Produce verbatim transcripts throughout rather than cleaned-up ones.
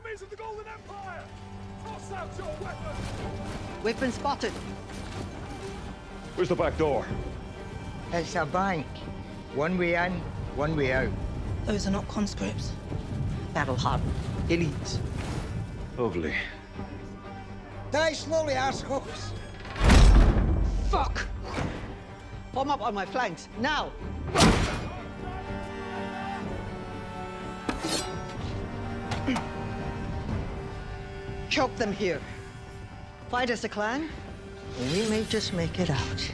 enemies of the Golden Empire! Toss out your weapons! Weapon spotted. Where's the back door? It's a bank. One way in, one way out. Those are not conscripts. Battle-hardened. Elites. Lovely. Die slowly, assholes! Fuck! Form up on my flanks, now! Choke them here. Fight as a clan, and we may just make it out.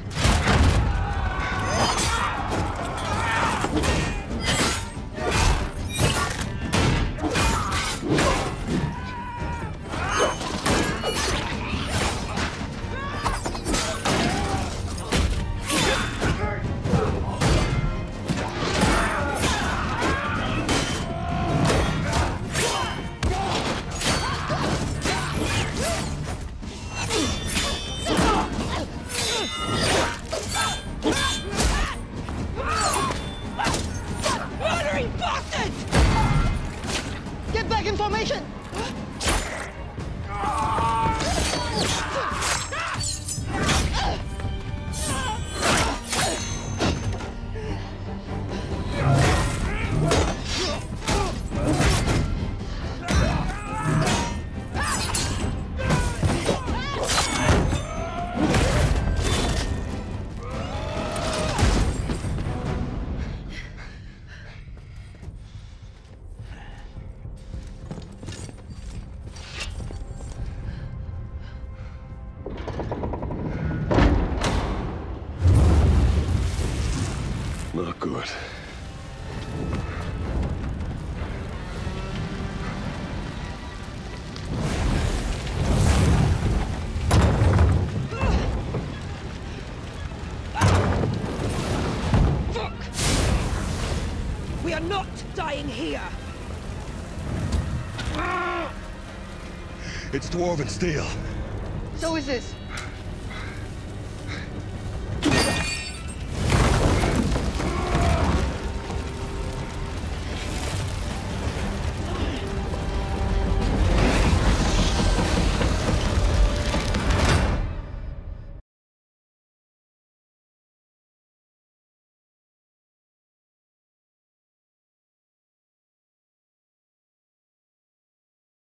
Get back in formation! Not good. Fuck! We are not dying here! It's dwarven steel. So is this.